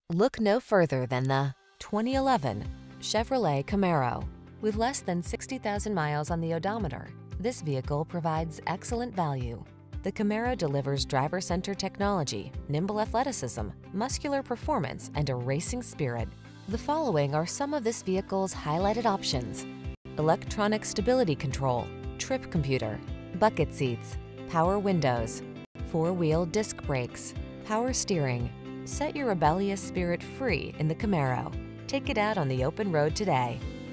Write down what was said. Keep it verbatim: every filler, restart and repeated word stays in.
Look no further than the twenty eleven Chevrolet Camaro. With less than sixty thousand miles on the odometer, this vehicle provides excellent value. The Camaro delivers driver-centered technology, nimble athleticism, muscular performance, and a racing spirit. The following are some of this vehicle's highlighted options: electronic stability control, trip computer, bucket seats, power windows, four-wheel disc brakes, power steering. Set your rebellious spirit free in the Camaro. Take it out on the open road today.